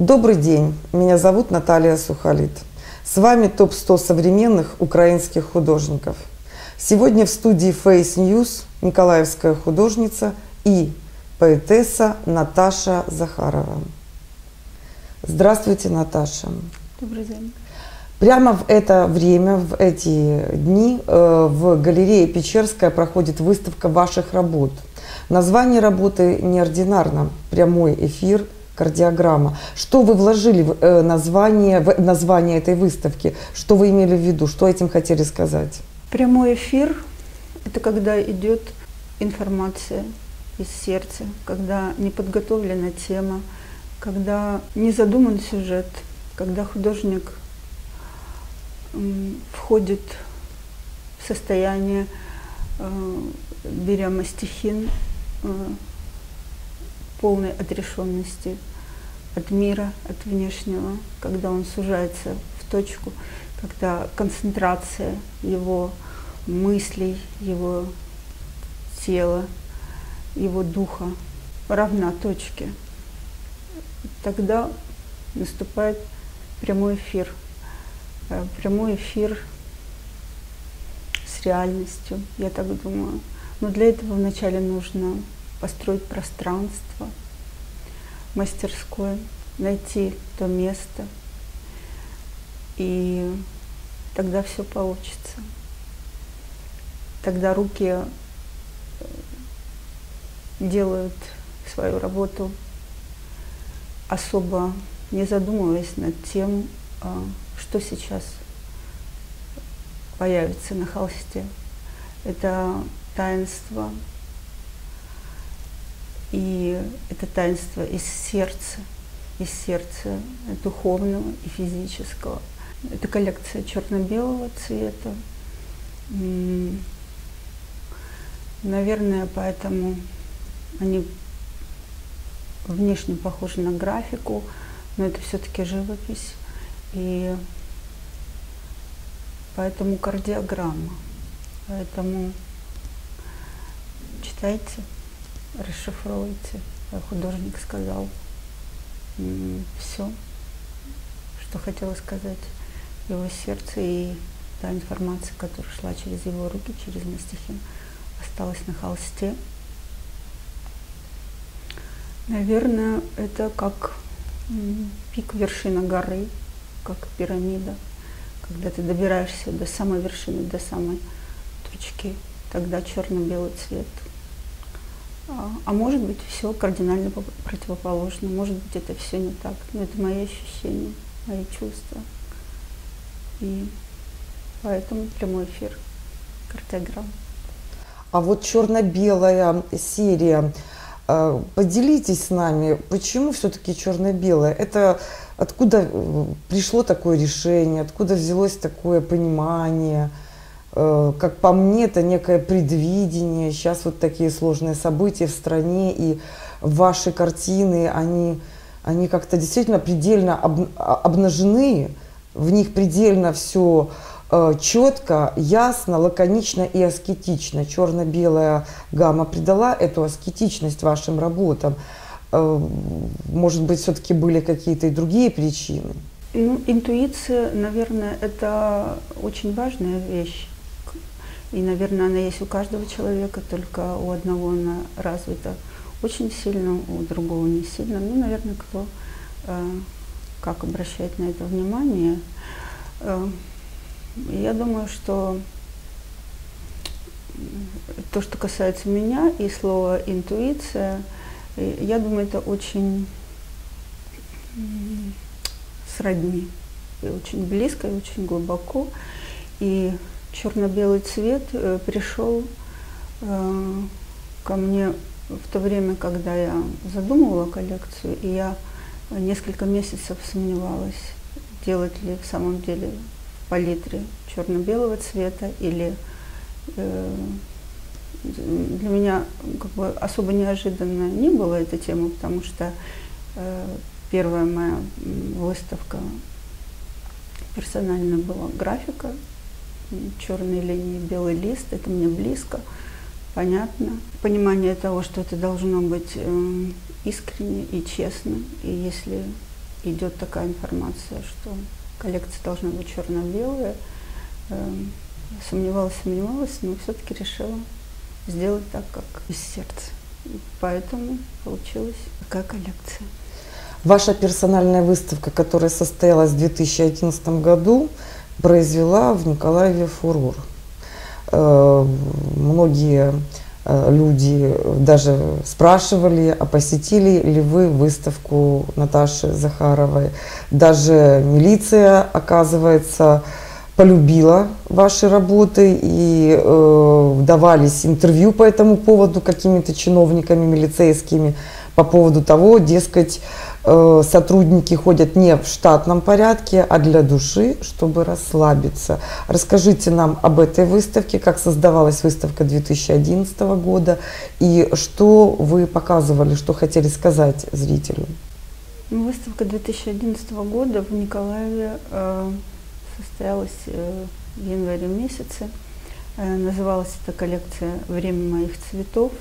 Добрый день, меня зовут Наталья Сухалит. С вами ТОП-100 современных украинских художников. Сегодня в студии Face News николаевская художница и поэтесса Наташа Захарова. Здравствуйте, Наташа. Добрый день. Прямо в это время, в эти дни в галерее Печерская проходит выставка ваших работ. Название работы неординарно – «Прямой эфир. Кардиограмма». Что вы вложили в название этой выставки? Что вы имели в виду? Что этим хотели сказать? Прямой эфир – это когда идет информация из сердца, когда не подготовлена тема, когда не задуман сюжет, когда художник входит в состояние беря мастихин полной отрешенности от мира, от внешнего, когда он сужается в точку, когда концентрация его мыслей, его тела, его духа равна точке, тогда наступает прямой эфир. Прямой эфир с реальностью, я так думаю. Но для этого вначале нужно построить пространство, мастерское, найти то место, и тогда все получится. Тогда руки делают свою работу, особо не задумываясь над тем, что сейчас появится на холсте. Это таинство, и это таинство из сердца духовного и физического. Это коллекция черно-белого цвета. Наверное, поэтому они внешне похожи на графику, но это все-таки живопись. И поэтому кардиограмма. Поэтому читайте, расшифровывайте. Художник сказал все, что хотела сказать его сердце, и та информация, которая шла через его руки, через мастихин, осталась на холсте. Наверное, это как пик, вершина горы, как пирамида. Когда ты добираешься до самой вершины, до самой точки, тогда черно-белый цвет. А может быть, все кардинально противоположно. Может быть, это все не так. Но это мои ощущения, мои чувства. И поэтому прямой эфир, кардиограмма. А вот черно-белая серия. Поделитесь с нами, почему все-таки черно-белое? Это откуда пришло такое решение, откуда взялось такое понимание? Как по мне, это некое предвидение. Сейчас вот такие сложные события в стране, и ваши картины, они как-то действительно предельно обнажены, в них предельно все четко, ясно, лаконично и аскетично. Черно-белая гамма придала эту аскетичность вашим работам. Может быть, все-таки были какие-то и другие причины? Ну, интуиция, наверное, это очень важная вещь. И, наверное, она есть у каждого человека, только у одного она развита очень сильно, у другого не сильно. Ну, наверное, кто как обращает на это внимание. Я думаю, что то, что касается меня и слова «интуиция», я думаю, это очень сродни, и очень близко, и очень глубоко. И черно-белый цвет пришел ко мне в то время, когда я задумывала коллекцию, и я несколько месяцев сомневалась, делать ли в самом деле в палитре черно-белого цвета, или для меня как бы особо неожиданно не была эта тема, потому что первая моя выставка персонально была графика, черные линии, белый лист, это мне близко, понятно. Понимание того, что это должно быть искренне и честно, и если идет такая информация, что коллекция должна быть черно-белая. Сомневалась, но все-таки решила сделать так, как из сердца. И поэтому получилась такая коллекция. Ваша персональная выставка, которая состоялась в 2011 году, произвела в Николаеве фурор. Многие люди даже спрашивали, а посетили ли вы выставку Наташи Захаровой. Даже милиция, оказывается, полюбила ваши работы и давались интервью по этому поводу какими-то чиновниками милицейскими по поводу того, дескать, сотрудники ходят не в штатном порядке, а для души, чтобы расслабиться. Расскажите нам об этой выставке, как создавалась выставка 2011 года и что вы показывали, что хотели сказать зрителю. Выставка 2011 года в Николаеве состоялась в январе месяце. Называлась эта коллекция «Время моих цветов».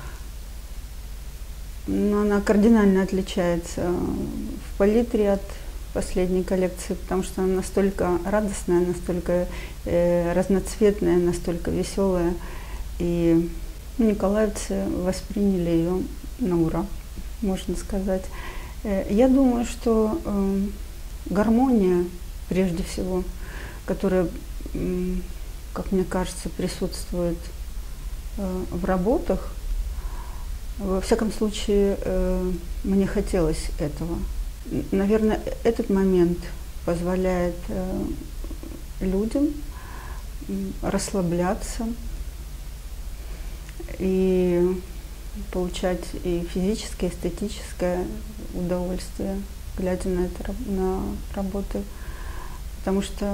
Но она кардинально отличается в палитре от последней коллекции, потому что она настолько радостная, настолько разноцветная, настолько веселая. И николаевцы восприняли ее на ура, можно сказать. Я думаю, что гармония, прежде всего, которая, как мне кажется, присутствует в работах, во всяком случае, мне хотелось этого. Наверное, этот момент позволяет людям расслабляться и получать и физическое, и эстетическое удовольствие, глядя на работы. Потому что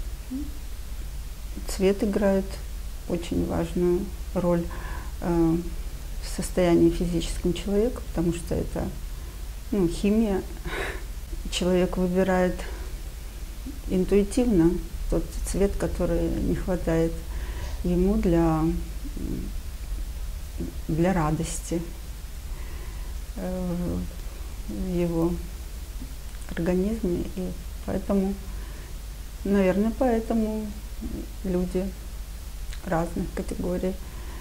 цвет играет очень важную роль в состоянии физическом человека, потому что это химия. Человек выбирает интуитивно тот цвет, который не хватает ему для радости в его организме. И поэтому, наверное, люди разных категорий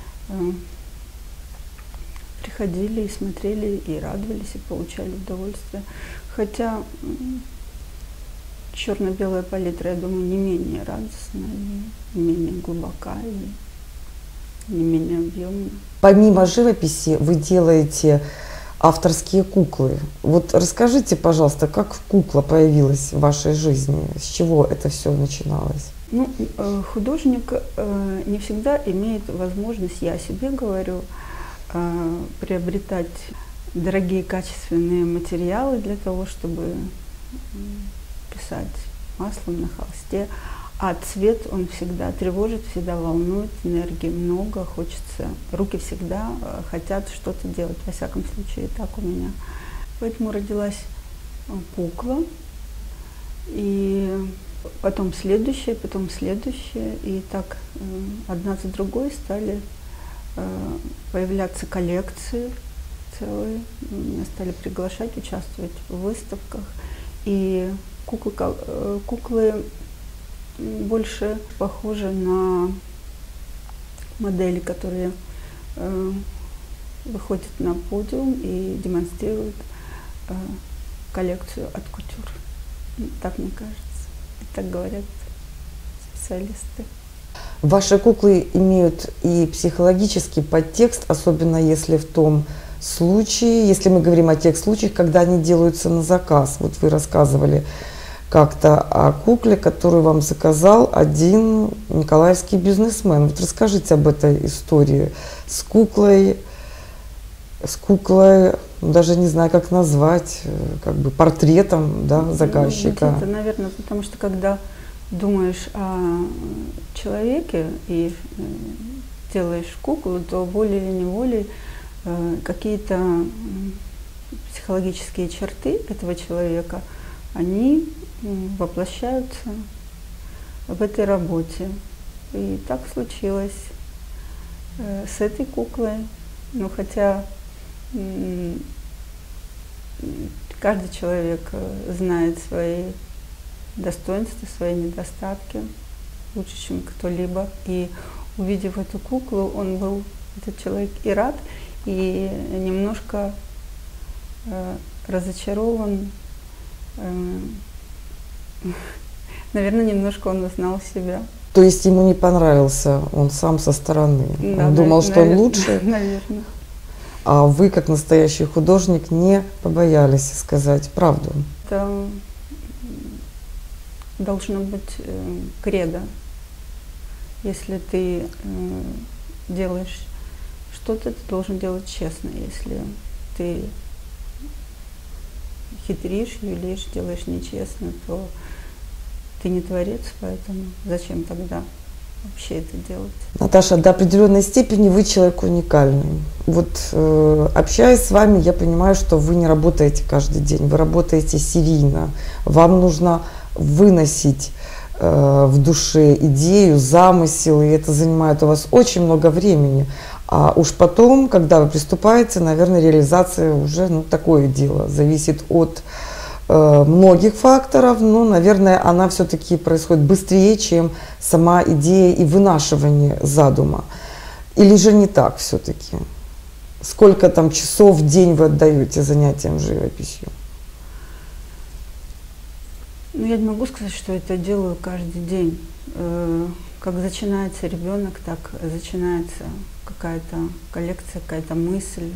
приходили и смотрели, и радовались, и получали удовольствие. Хотя черно-белая палитра, я думаю, не менее радостная, не менее глубока и не менее объемная. Помимо живописи вы делаете авторские куклы. Вот расскажите, пожалуйста, как кукла появилась в вашей жизни? С чего это все начиналось? Художник не всегда имеет возможность, я о себе говорю, приобретать дорогие качественные материалы для того, чтобы писать маслом на холсте. А цвет он всегда тревожит, всегда волнует, энергии много, хочется, руки всегда хотят что-то делать, во всяком случае, так у меня. Поэтому родилась кукла, и потом следующая, и так одна за другой стали появляться коллекции целые, меня стали приглашать участвовать в выставках, и куклы больше похожи на модели, которые выходят на подиум и демонстрируют коллекцию от кутюр. Так мне кажется, и так говорят специалисты. Ваши куклы имеют и психологический подтекст, особенно если в том случае, если мы говорим о тех случаях, когда они делаются на заказ. Вот вы рассказывали как-то о кукле, которую вам заказал один николаевский бизнесмен. Вот расскажите об этой истории с куклой, даже не знаю, как назвать, как бы портретом, да, заказчика. Это, наверное, потому что когда думаешь о человеке и делаешь куклу, то волей или неволей какие-то психологические черты этого человека, они воплощаются в этой работе. И так случилось с этой куклой. Хотя каждый человек знает свои достоинства, свои недостатки лучше, чем кто-либо. И увидев эту куклу, он был, этот человек, и рад, и немножко разочарован. Наверное, немножко он узнал себя. То есть ему не понравился он сам со стороны? Да, он думал, что он лучше? Наверное. А вы, как настоящий художник, не побоялись сказать правду? Это должно быть кредо. Если ты делаешь что-то, ты должен делать честно. Если ты хитришь, юлишь, делаешь нечестно, то ты не творец, поэтому зачем тогда вообще это делать? Наташа, до определенной степени вы человек уникальный. Вот общаясь с вами, я понимаю, что вы не работаете каждый день, вы работаете серийно. Вам нужно выносить в душе идею, замысел, и это занимает у вас очень много времени. А уж потом, когда вы приступаете, наверное, реализация уже такое дело, зависит от многих факторов, но, наверное, она все-таки происходит быстрее, чем сама идея и вынашивание задума. Или же не так все-таки? Сколько там часов в день вы отдаете занятиям живописью? Ну, я не могу сказать, что это делаю каждый день. Как начинается ребенок, так начинается какая-то коллекция, какая-то мысль,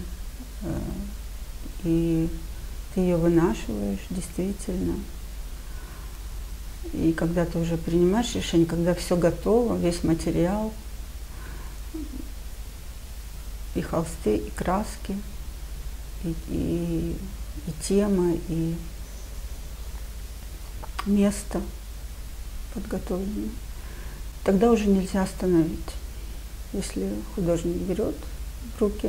и ты ее вынашиваешь действительно. И когда ты уже принимаешь решение, когда все готово, весь материал, и холсты, и краски, и тема, и место подготовлено, тогда уже нельзя остановить. Если художник берет в руки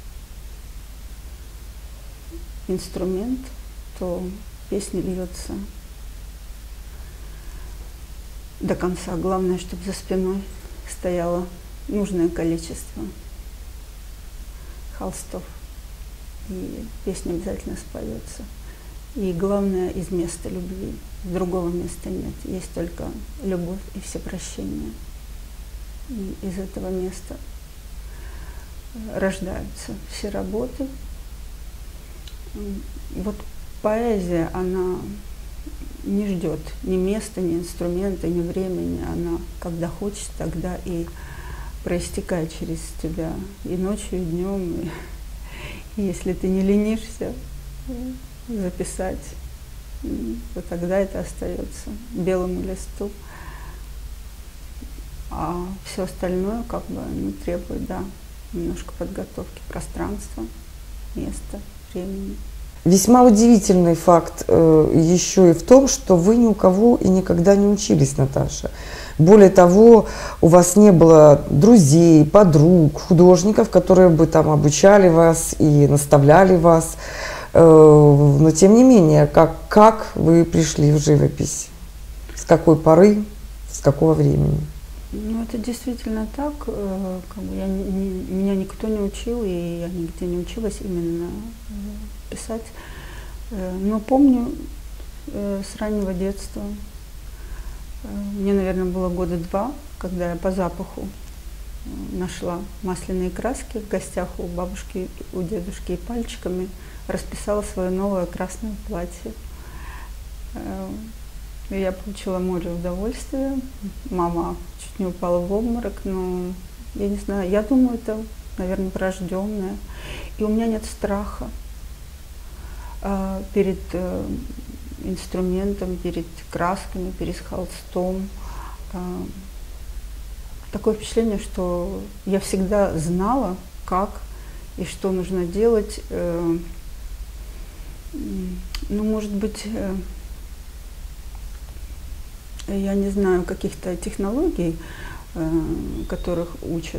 инструмент, то песня льется до конца. Главное, чтобы за спиной стояло нужное количество холстов, и песня обязательно споется. И главное, из места любви. Другого места нет. Есть только любовь и всепрощение. И из этого места рождаются все работы. Вот поэзия, она не ждет ни места, ни инструмента, ни времени. Она, когда хочет, тогда и проистекает через тебя и ночью, и днем. И если ты не ленишься записать, то тогда это остается белому листу. А все остальное как бы требует, да, немножко подготовки пространства, места, времени. Весьма удивительный факт еще и в том, что вы ни у кого и никогда не учились, Наташа. Более того, у вас не было друзей, подруг, художников, которые бы там обучали вас и наставляли вас. Но тем не менее, как вы пришли в живопись? С какой поры, с какого времени? Ну, это действительно так. Меня никто не учил, и я нигде не училась именно писать. Но помню с раннего детства. Мне, наверное, было года 2, когда я по запаху нашла масляные краски в гостях у бабушки, у дедушки, и пальчиками расписала свое новое красное платье. И я получила море удовольствия. Мама чуть не упала в обморок, но я не знаю, я думаю, это, наверное, врожденное. И у меня нет страха перед инструментом, перед красками, перед холстом. Такое впечатление, что я всегда знала, как и что нужно делать. Ну, может быть, я не знаю каких-то технологий, которым учат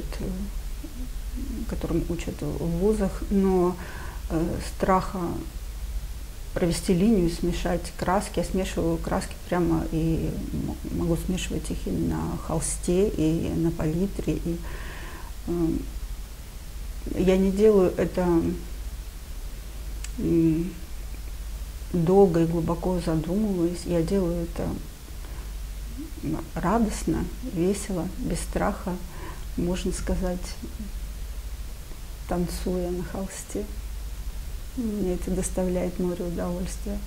в вузах, но страха провести линию, смешать краски. Я смешиваю краски прямо и могу смешивать их и на холсте, и на палитре. И, я не делаю это долго и глубоко задумываюсь. Я делаю это радостно, весело, без страха, можно сказать, танцуя на холсте. Мне это доставляет море удовольствия.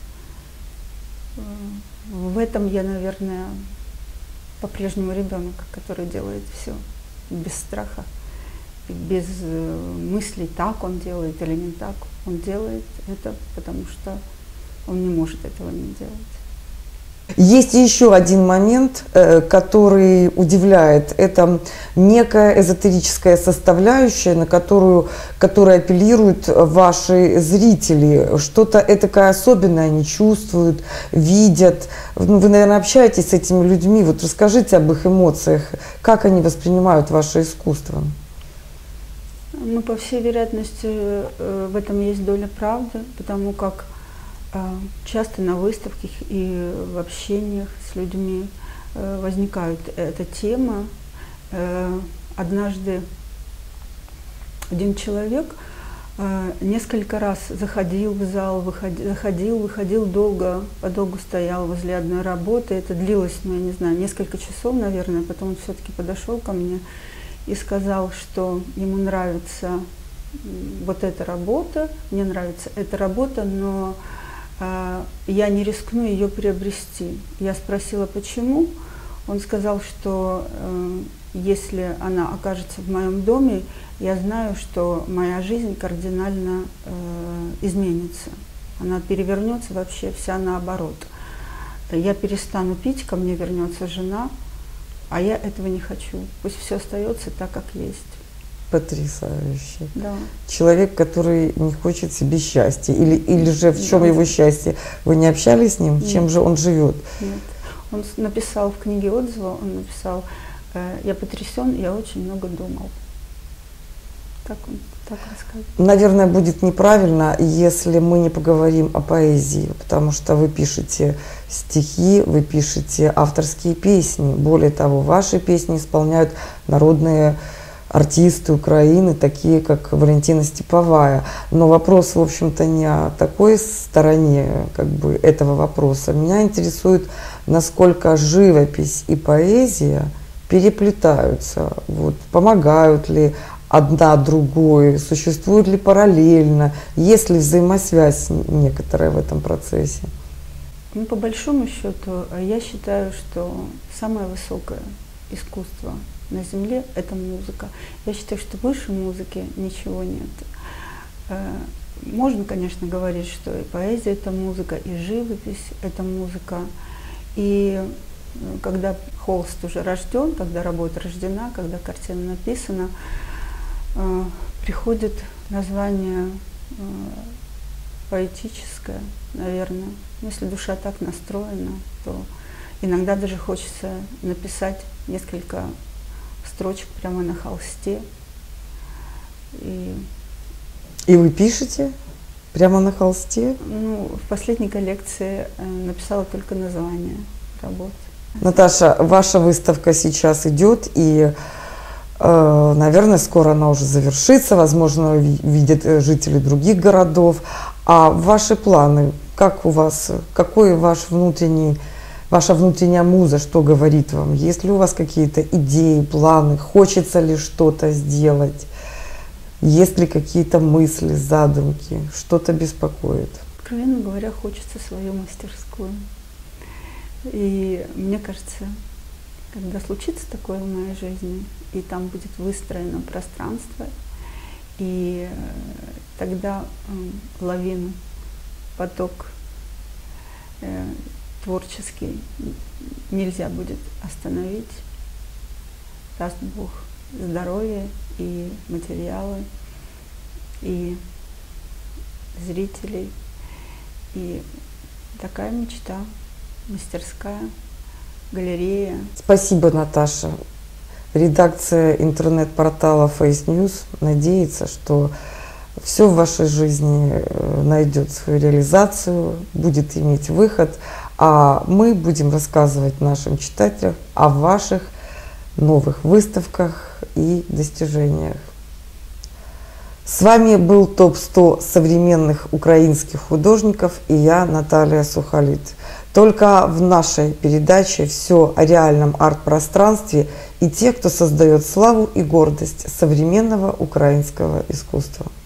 В этом я, наверное, по-прежнему ребенок, который делает все без страха, без мыслей, так он делает или не так. Он делает это, потому что он не может этого не делать. Есть еще один момент, который удивляет. Это некая эзотерическая составляющая, которая апеллируют ваши зрители. Что-то этакое особенное они чувствуют, видят. Ну, вы, наверное, общаетесь с этими людьми. Вот расскажите об их эмоциях. Как они воспринимают ваше искусство? Ну, по всей вероятности, в этом есть доля правды, потому как часто на выставках и в общениях с людьми возникает эта тема. Однажды один человек несколько раз заходил в зал, выходил подолгу стоял возле одной работы. Это длилось, ну, я не знаю, несколько часов, наверное. Потом он все-таки подошел ко мне и сказал, что ему нравится вот эта работа, мне нравится эта работа, но я не рискну ее приобрести. Я спросила, почему. Он сказал, что если она окажется в моем доме, я знаю, что моя жизнь кардинально изменится. Она перевернется вообще вся наоборот. Я перестану пить, ко мне вернется жена, а я этого не хочу. Пусть все остается так, как есть. Потрясающе. Да. Человек, который не хочет себе счастья. Или же в чем его счастье? Вы не общались с ним? Нет. Чем же он живет? Нет. Он написал в книге отзыва, он написал: я потрясен, я очень много думал. Так он рассказывает. Наверное, будет неправильно, если мы не поговорим о поэзии, потому что вы пишете стихи, вы пишете авторские песни. Более того, ваши песни исполняют народные артисты Украины, такие как Валентина Степовая. Но вопрос, в общем-то, не о такой стороне этого вопроса. Меня интересует, насколько живопись и поэзия переплетаются, помогают ли одна другой, существует ли параллельно, есть ли взаимосвязь некоторая в этом процессе? Ну, по большому счету, я считаю, что самое высокое искусство на Земле – это музыка. Я считаю, что выше музыки ничего нет. Можно, конечно, говорить, что и поэзия – это музыка, и живопись – это музыка. И когда холст уже рожден, когда работа рождена, когда картина написана, приходит название поэтическое, наверное. Если душа так настроена, то иногда даже хочется написать несколько строчек прямо на холсте. И вы пишете прямо на холсте? Ну, в последней коллекции написала только название работ. Наташа, ваша выставка сейчас идет, и, наверное, скоро она уже завершится, возможно, видят жители других городов. А ваши планы, как у вас, какой ваша внутренняя муза, что говорит вам? Есть ли у вас какие-то идеи, планы, хочется ли что-то сделать? Есть ли какие-то мысли, задумки, что-то беспокоит? Откровенно говоря, хочется свою мастерскую. И мне кажется, когда случится такое в моей жизни, и там будет выстроено пространство, и тогда лавину, поток творческий нельзя будет остановить. Даст Бог здоровье и материалы, и зрителей. И такая мечта. Мастерская, галерея. Спасибо, Наташа. Редакция интернет-портала Face News надеется, что все в вашей жизни найдет свою реализацию, будет иметь выход, а мы будем рассказывать нашим читателям о ваших новых выставках и достижениях. С вами был ТОП-100 современных украинских художников и я, Наталья Сухолит. Только в нашей передаче все о реальном арт-пространстве и тех, кто создает славу и гордость современного украинского искусства.